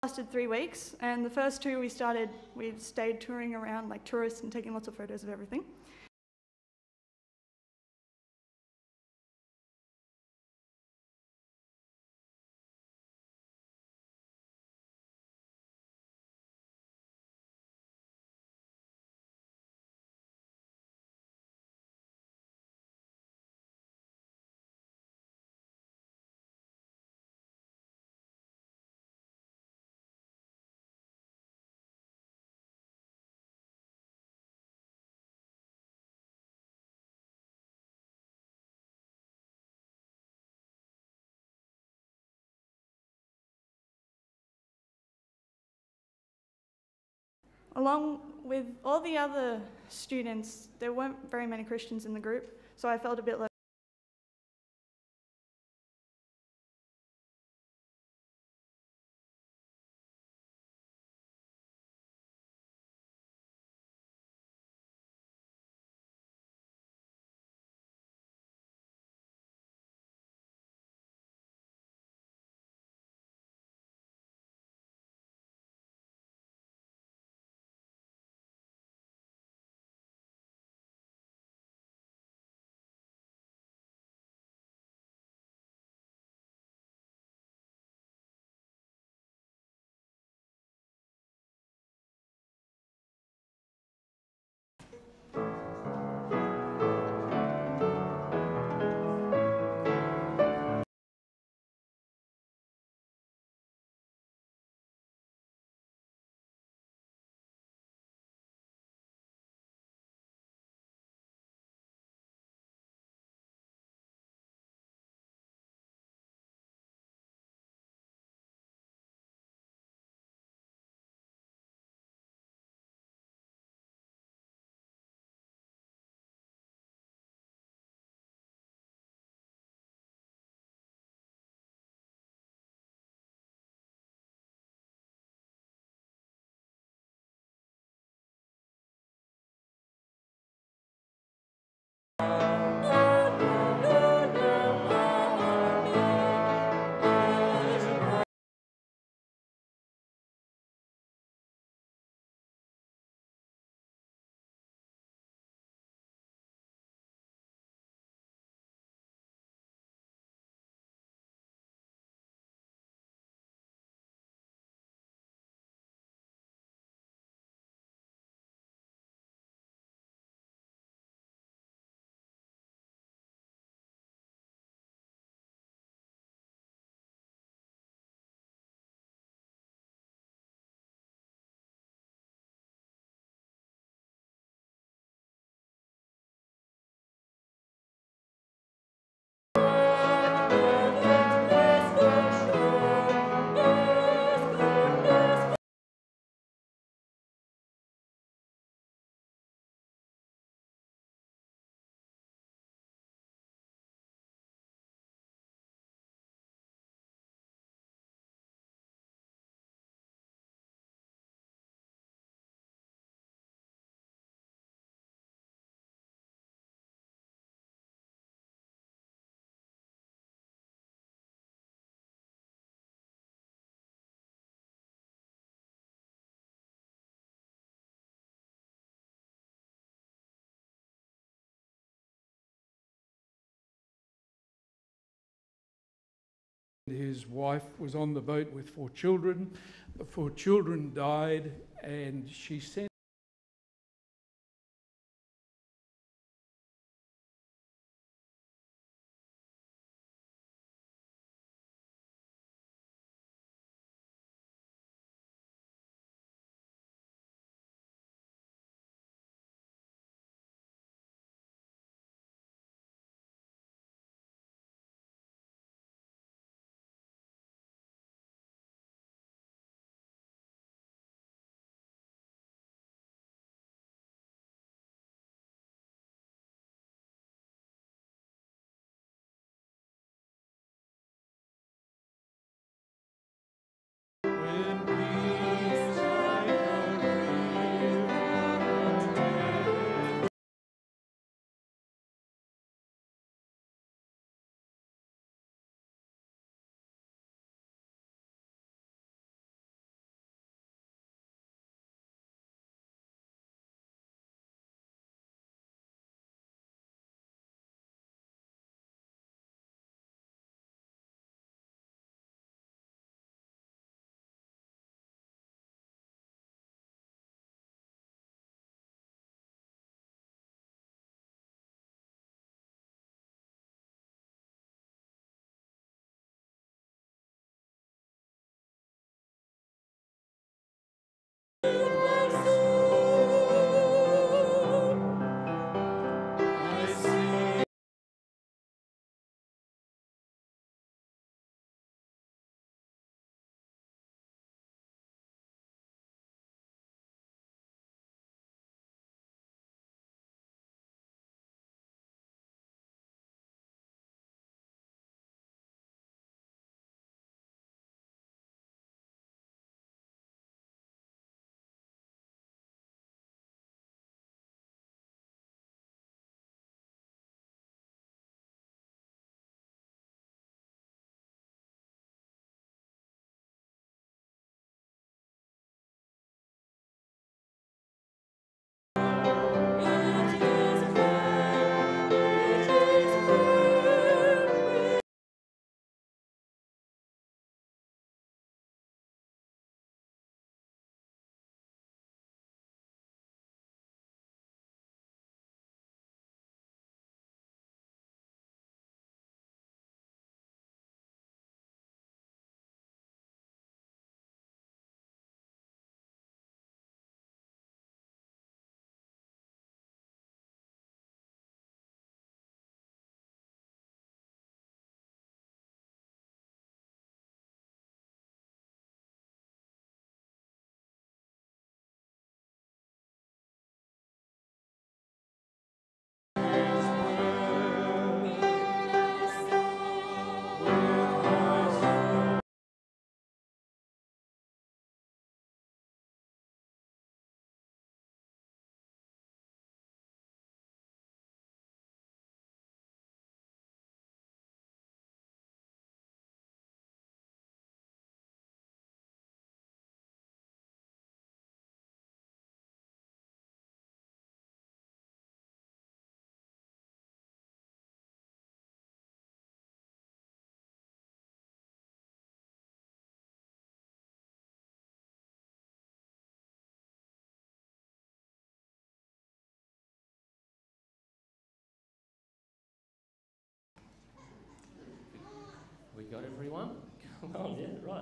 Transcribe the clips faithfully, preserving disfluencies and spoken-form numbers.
lasted three weeks, and the first two we started, we stayed touring around like tourists and taking lots of photos of everything. Along with all the other students, there weren't very many Christians in the group, so I felt a bit like his wife was on the boat with four children. The four children died, and she sent Oh, yeah, right.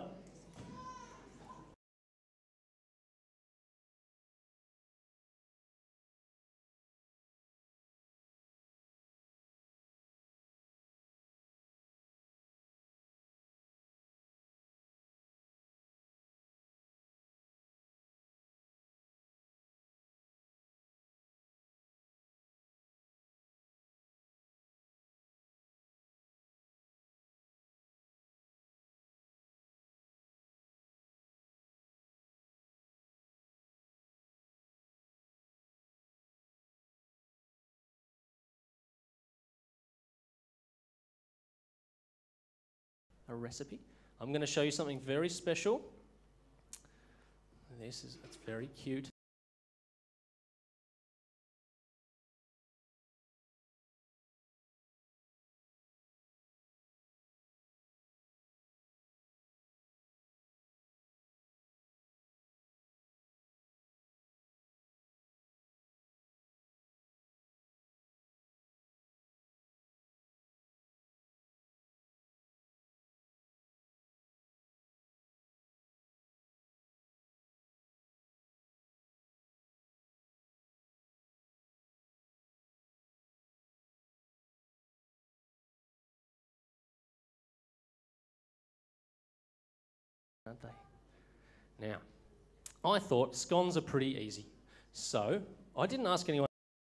A recipe. I'm going to show you something very special. This is, it's very cute. Aren't they? Now, I thought scones are pretty easy. So, I didn't ask anyone.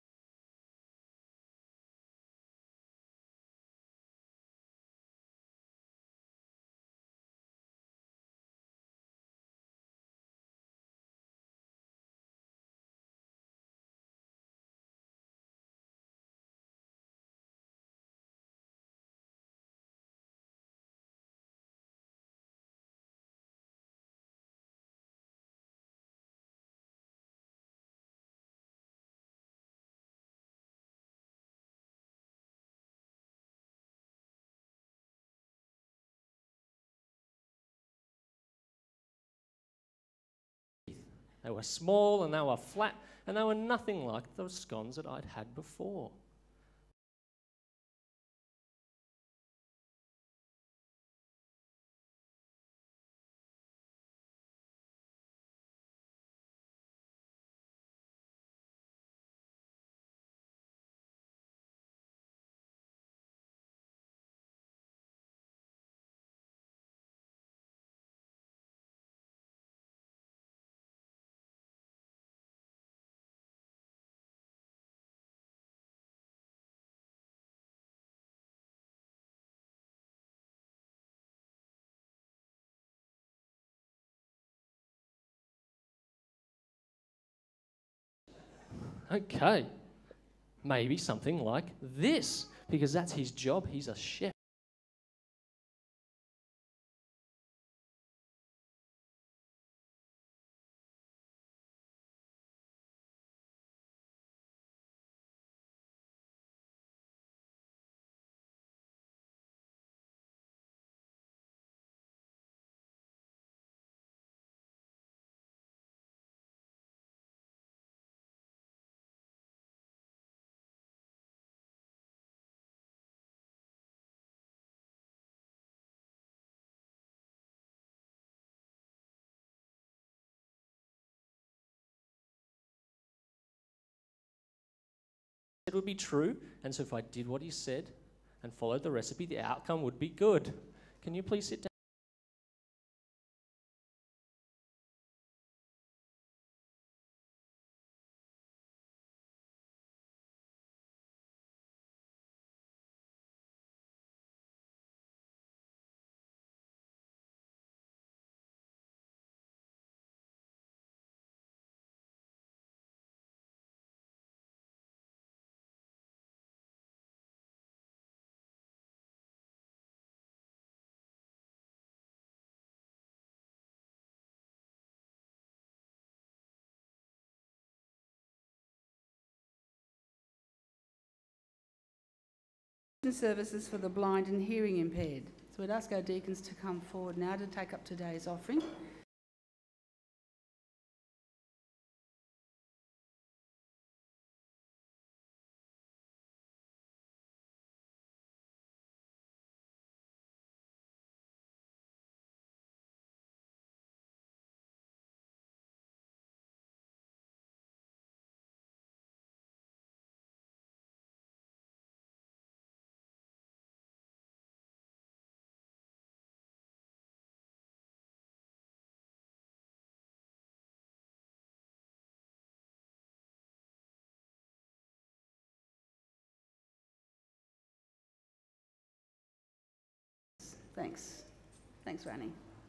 They were small and they were flat and they were nothing like those scones that I'd had before. Okay, maybe something like this, because that's his job. He's a chef. It would be true, and so if I did what he said and followed the recipe, the outcome would be good. Can you please sit down? Services for the blind and hearing impaired. So we'd ask our deacons to come forward now to take up today's offering. Thanks. Thanks, Rani.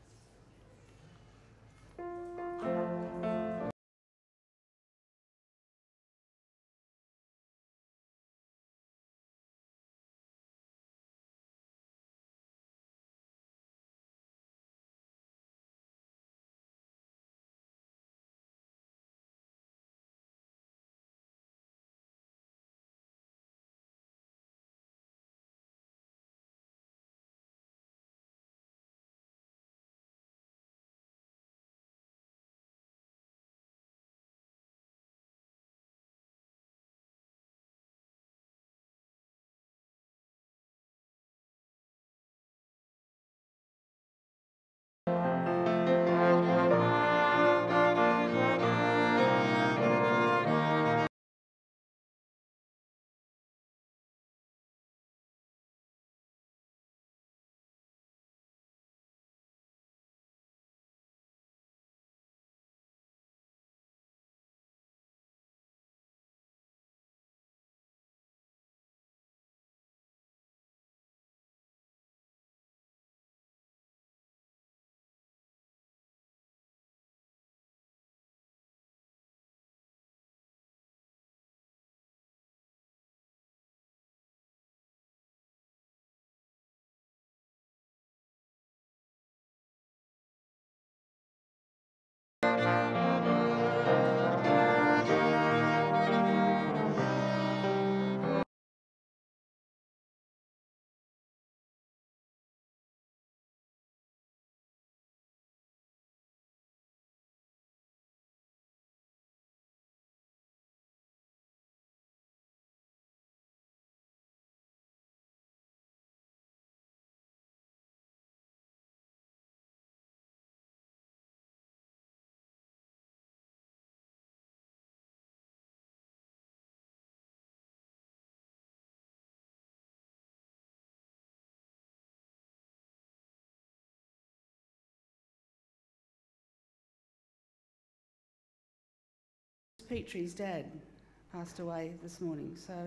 Petrie's dad passed away this morning, so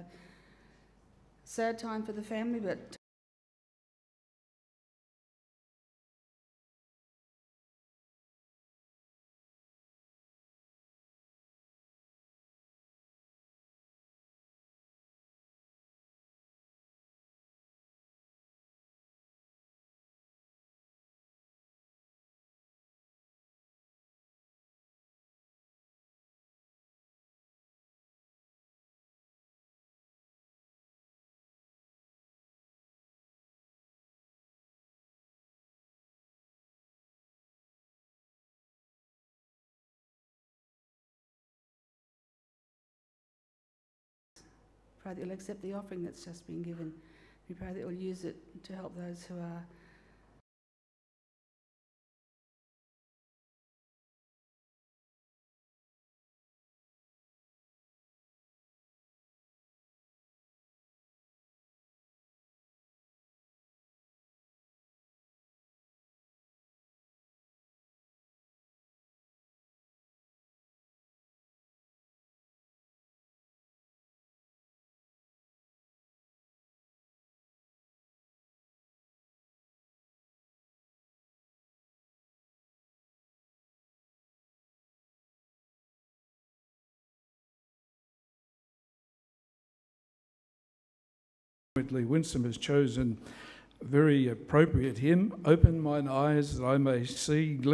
sad time for the family, but pray that you'll accept the offering that's just been given. We pray that you'll use it to help those who are Winsome has chosen a very appropriate hymn, Open Mine Eyes That I May See.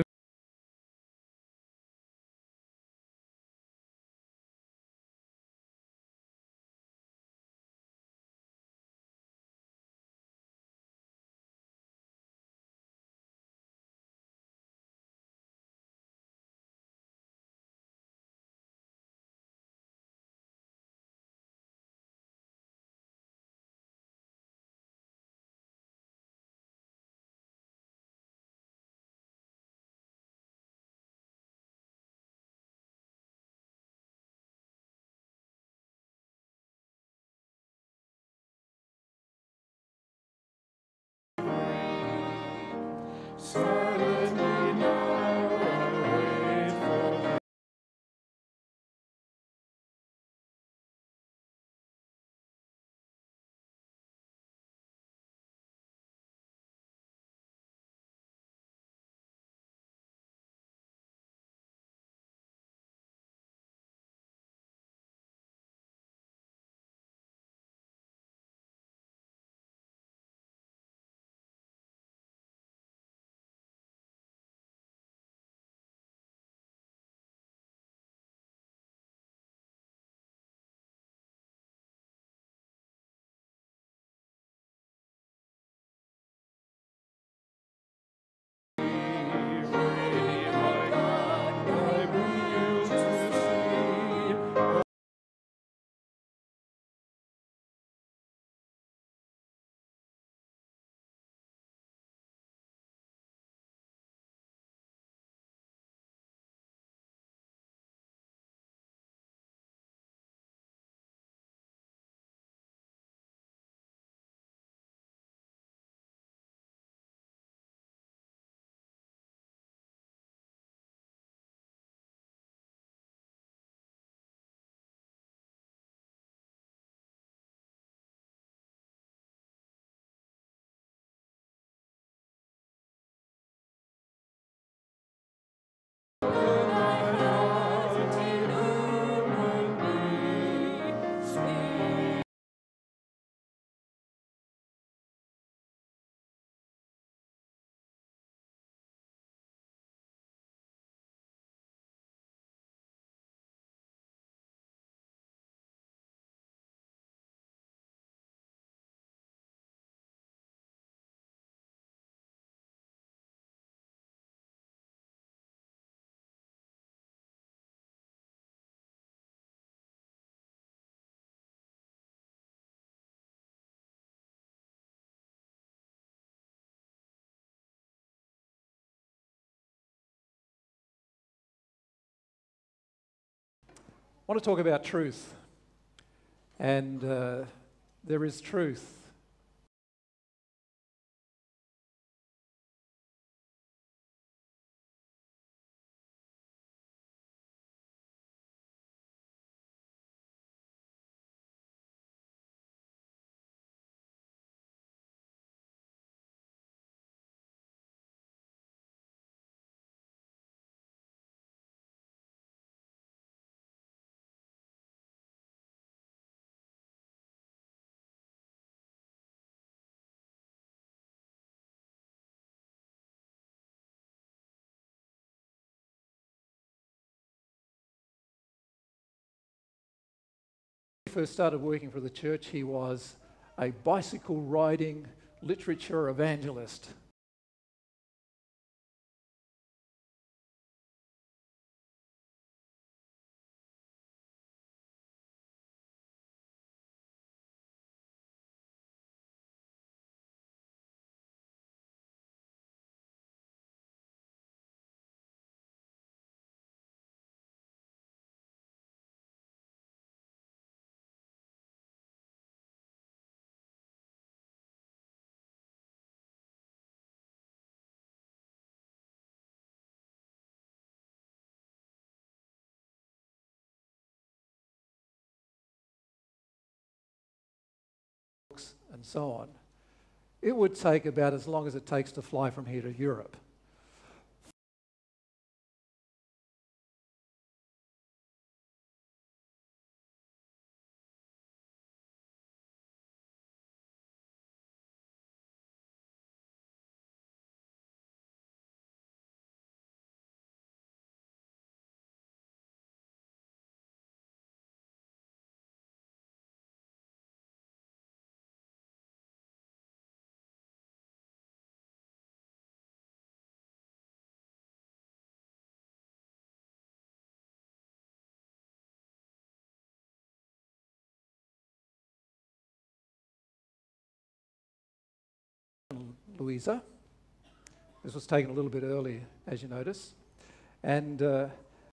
want to talk about truth. And uh, there is truth. First started working for the church, he was a bicycle riding literature evangelist. And so on. It would take about as long as it takes to fly from here to Europe. Louisa. This was taken a little bit earlier, as you notice. And uh,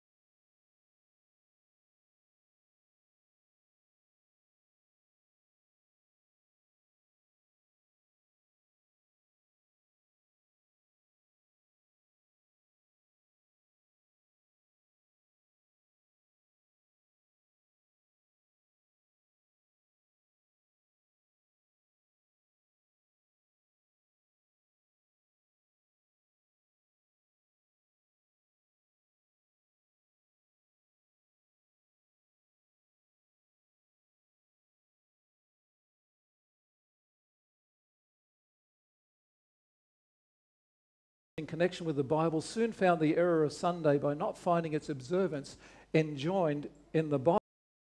in connection with the Bible, soon found the error of Sunday by not finding its observance enjoined in the Bible.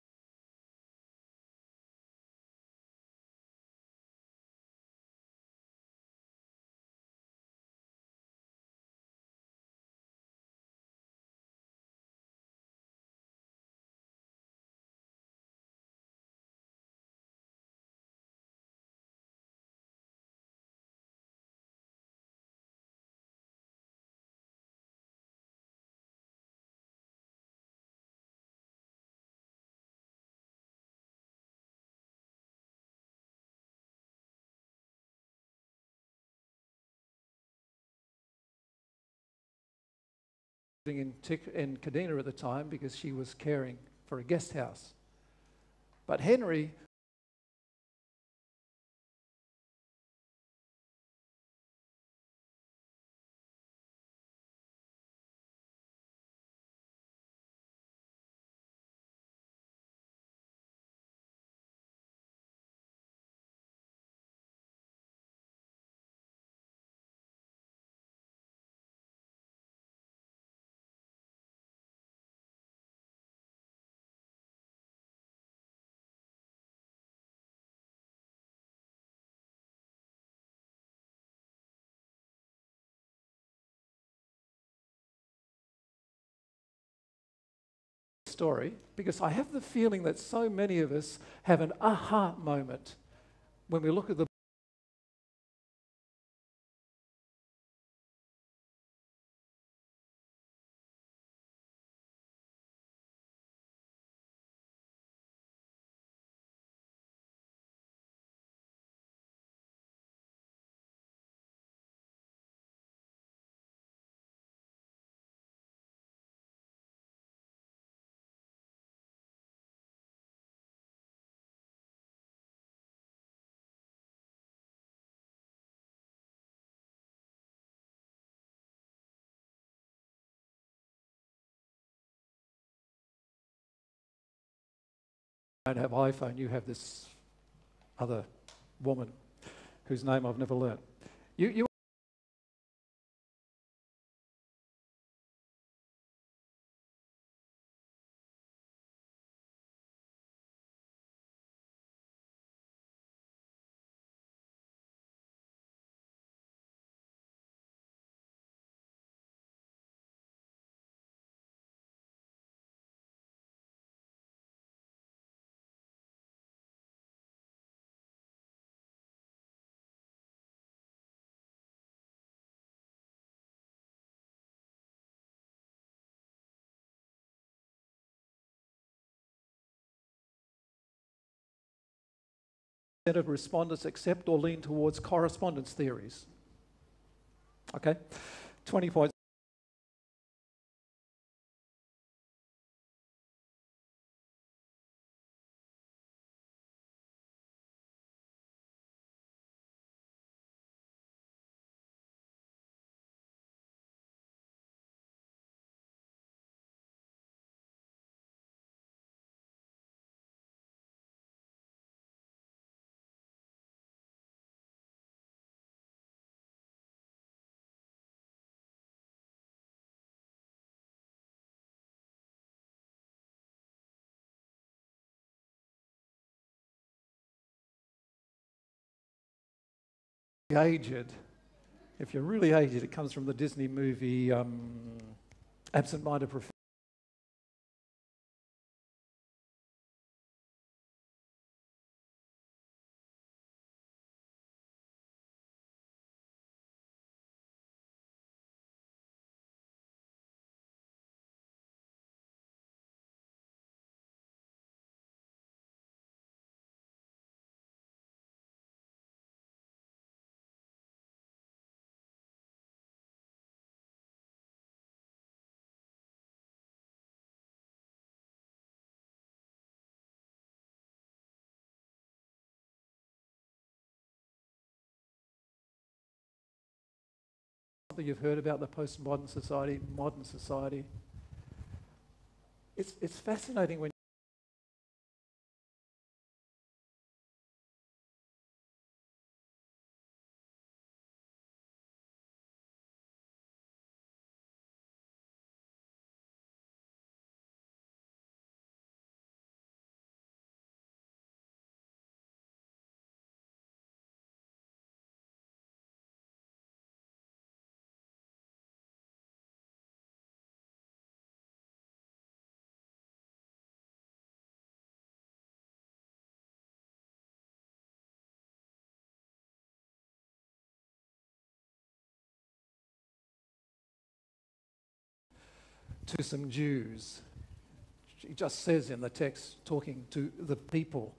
In, Tic- in Cadena at the time because she was caring for a guest house. But Henry story, because I have the feeling that so many of us have an aha moment when we look at the don't have iPhone, you have this other woman whose name I've never learnt. You, you of respondents accept or lean towards correspondence theories. Okay, twenty points. Aged. If you're really aged, it comes from the Disney movie um, Absent-Minded Professor. Something you've heard about the postmodern society, modern society. It's, it's fascinating when to some Jews. He just says in the text, talking to the people,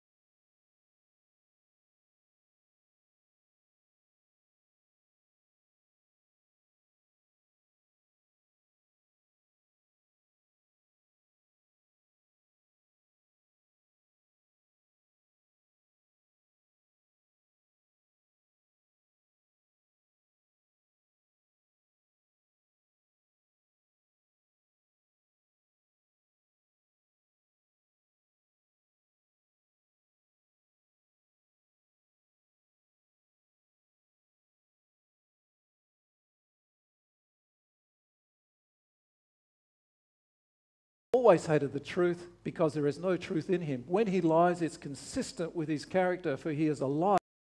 always hated the truth because there is no truth in him. When he lies, it's consistent with his character, for he is a liar.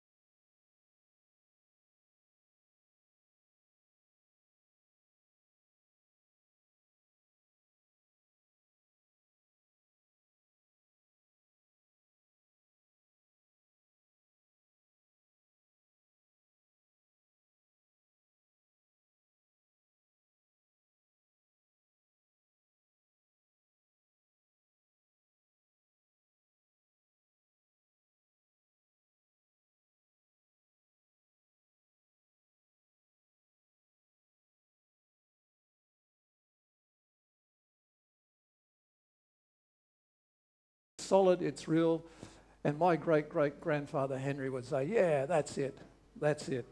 Solid, it's real. And my great-great-grandfather Henry would say, yeah, that's it, that's it.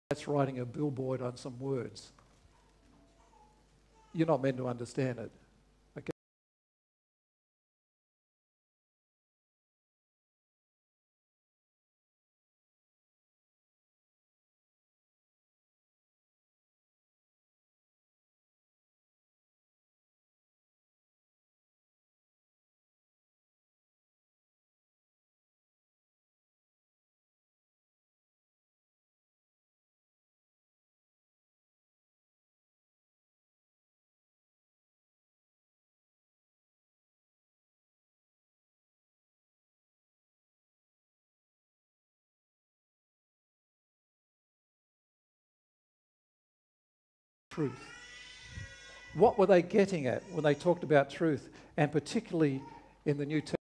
That's writing a billboard on some words. You're not meant to understand it. Okay? Truth. What were they getting at when they talked about truth, and particularly in the New Testament?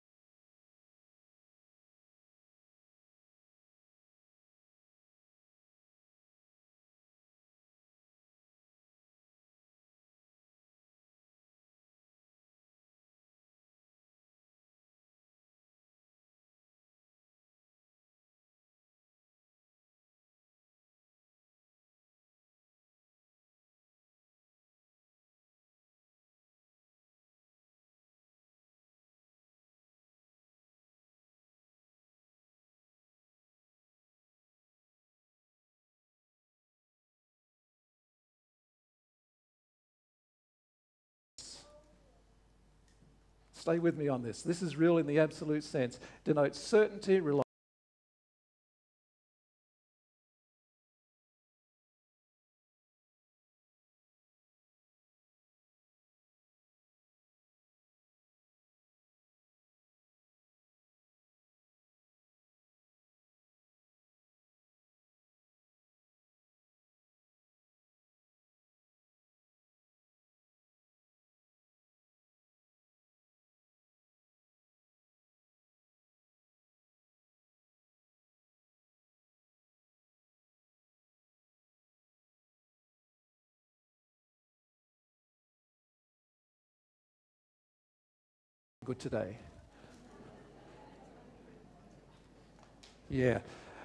Stay with me on this. This is real in the absolute sense. Denotes certainty, reliability. Good today. Yeah.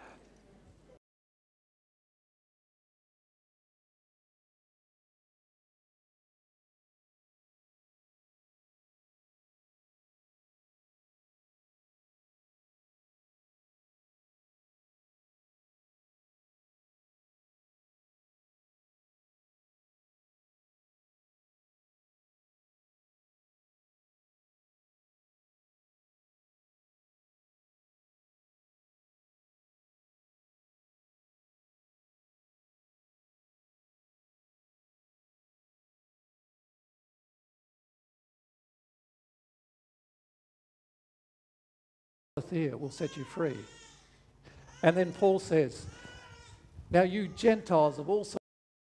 Here will set you free. And then Paul says, now you Gentiles have also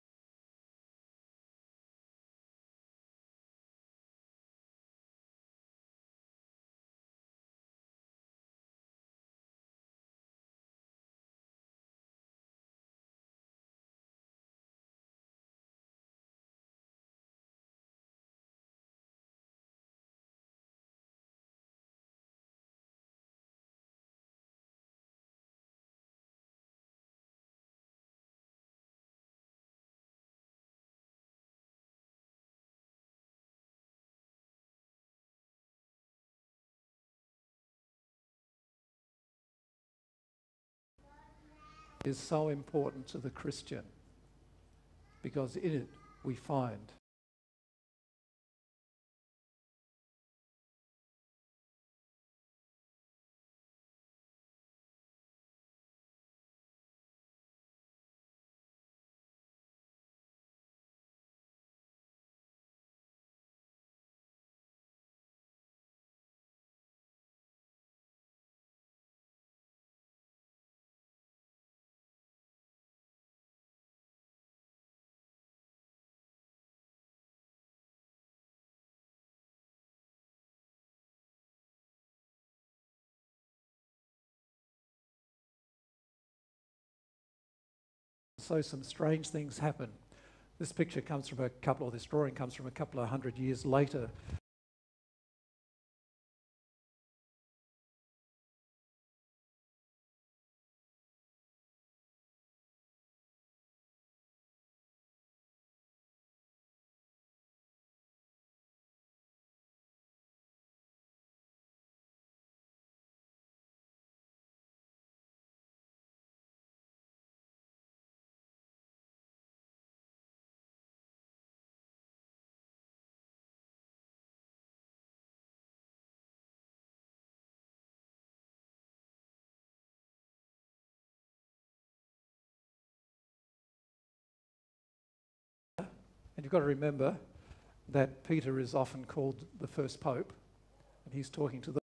is so important to the Christian, because in it we find so some strange things happen. This picture comes from a couple, or this drawing comes from a couple of hundred years later. And you've got to remember that Peter is often called the first pope, and he's talking to the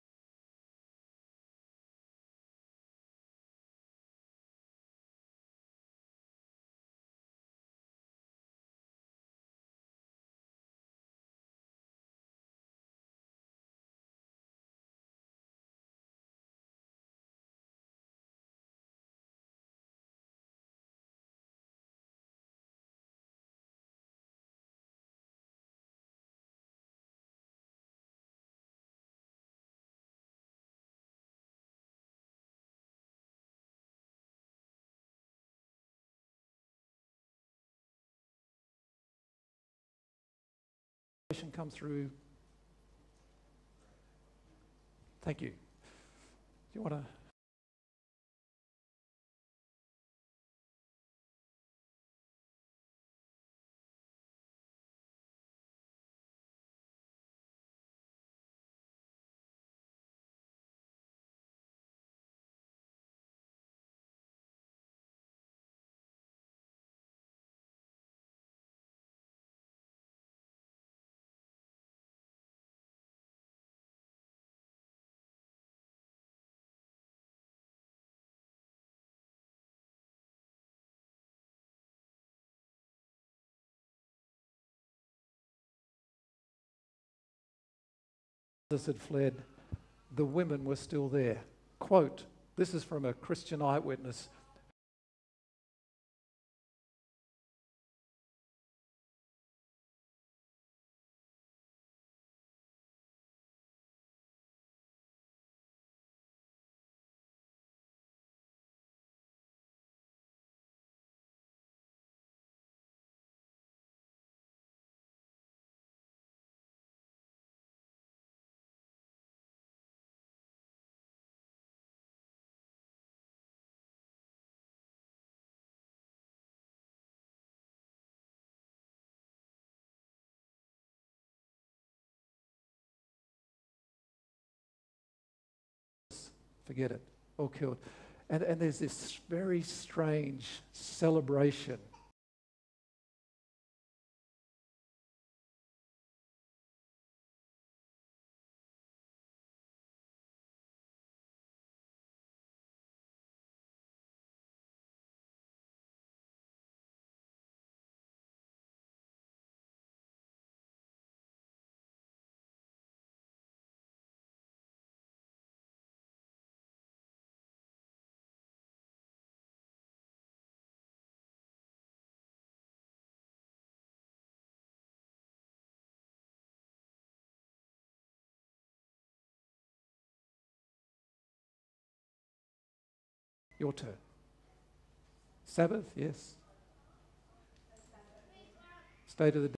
come through. Thank you. Do you want to? Had fled, the women were still there. Quote, this is from a Christian eyewitness. Forget it, all killed. And, and there's this very strange celebration. Your turn. Sabbath, yes. State of the day.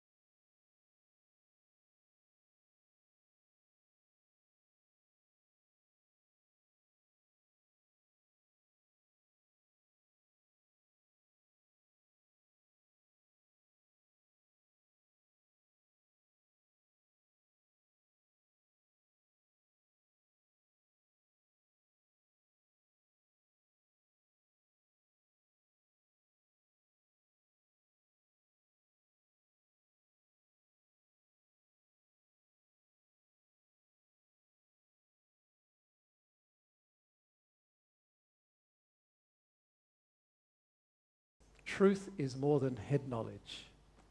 Truth is more than head knowledge.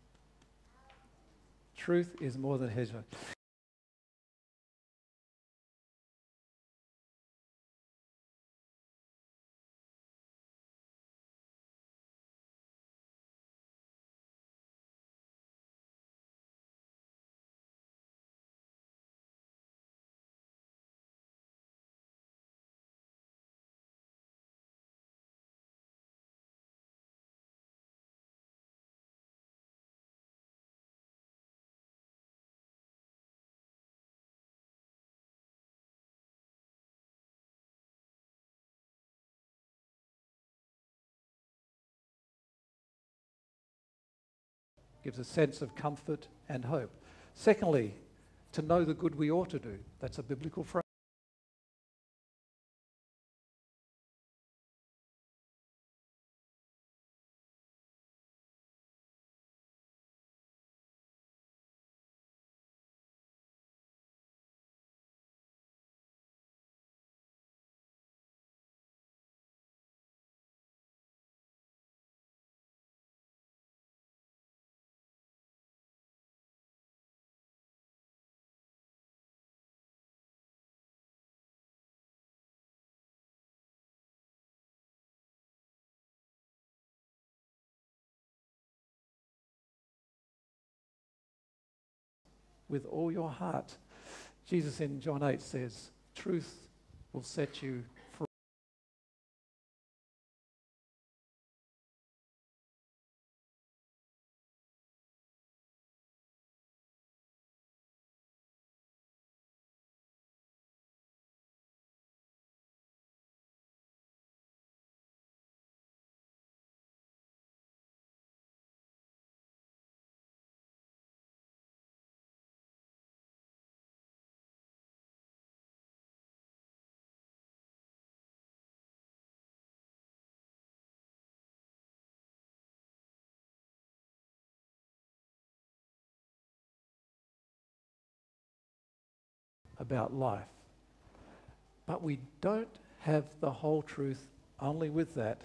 Truth is more than head knowledge. Gives a sense of comfort and hope. Secondly, to know the good we ought to do. That's a biblical phrase. with all your heart. Jesus in John eight says, truth will set you free. About life. But we don't have the whole truth only with that.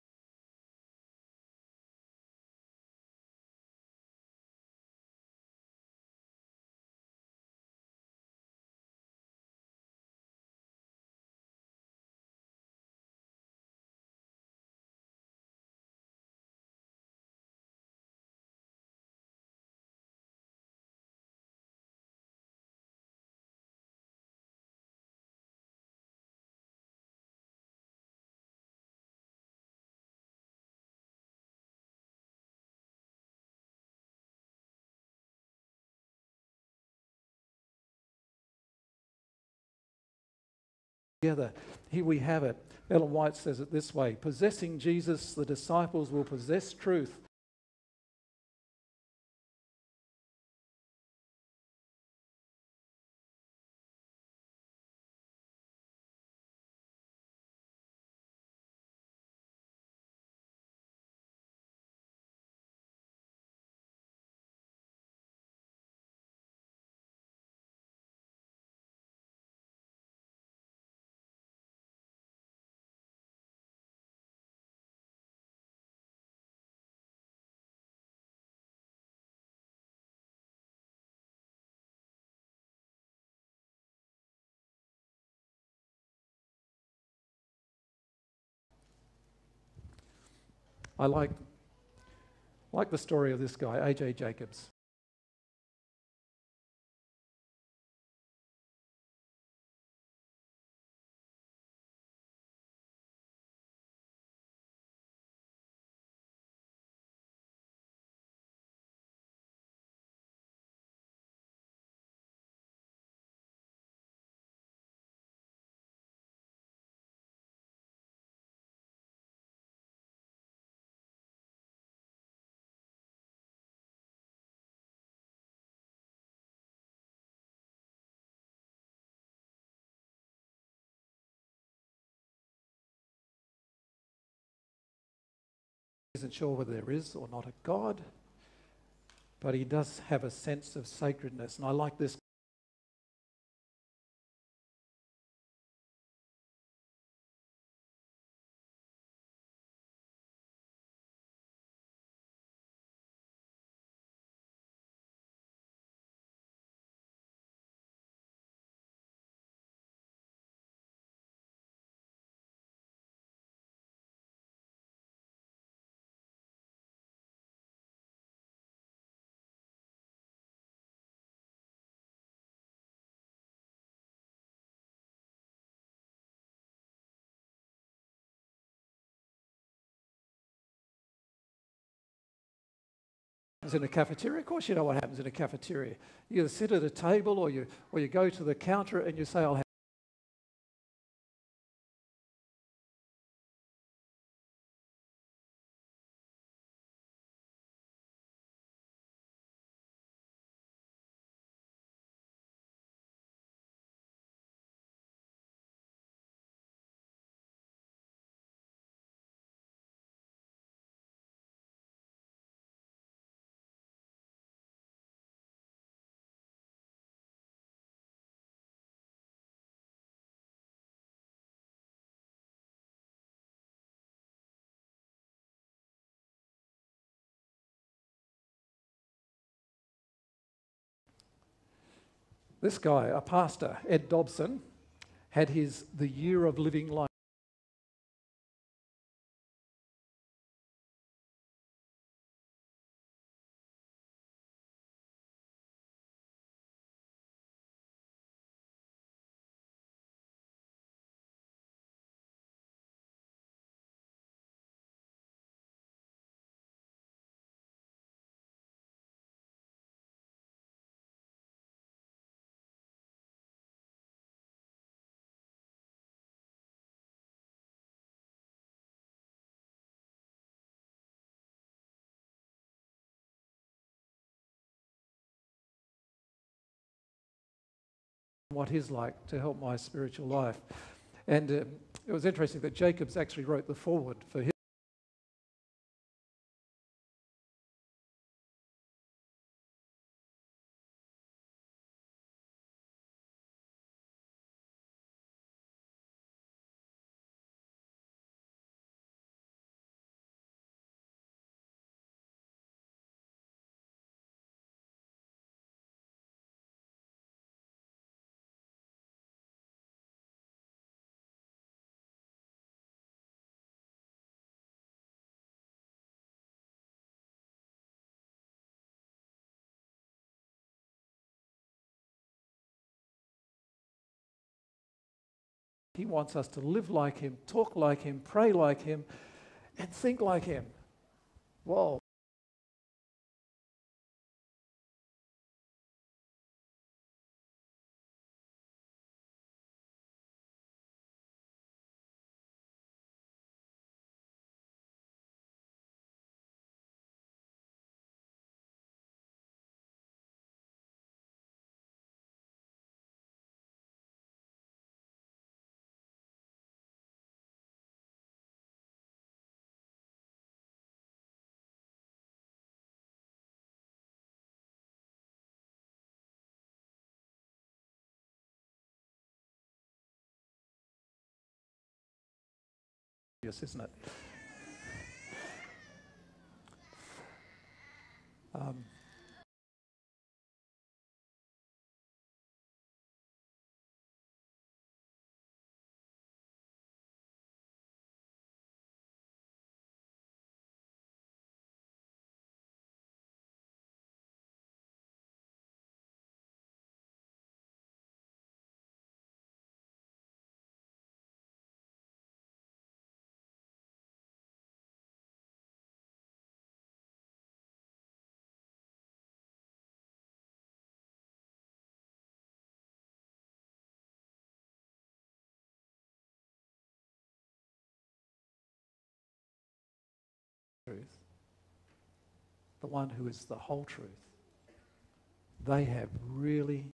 Together. Here we have it. Ellen White says it this way: possessing Jesus, the disciples will possess truth. I like, like the story of this guy, A J Jacobs. Isn't sure whether there is or not a God, but he does have a sense of sacredness. And I like this. In a cafeteria, of course you know what happens in a cafeteria. You either sit at a table or you or you go to the counter and you say, I'll have this guy, a pastor, Ed Dobson, had his The Year of Living Life. what He's like to help my spiritual life. And uh, it was interesting that Jacobs actually wrote the foreword for his. He wants us to live like Him, talk like Him, pray like Him, and think like Him. Whoa. Yes, isn't it? Um, truth, the one who is the whole truth, they have really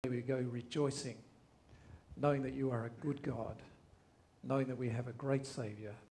we go rejoicing, knowing that you are a good God, knowing that we have a great Saviour,